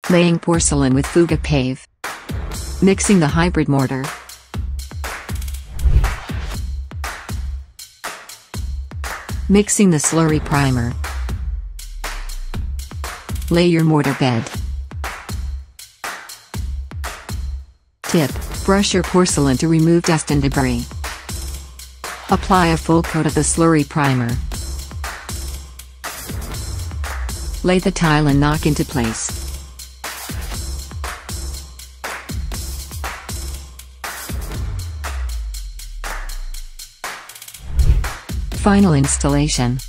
Laying porcelain with FUGA-PAVE. Mixing the hybrid mortar. Mixing the slurry primer. Lay your mortar bed. Tip: brush your porcelain to remove dust and debris. Apply a full coat of the slurry primer. Lay the tile and knock into place. Final installation.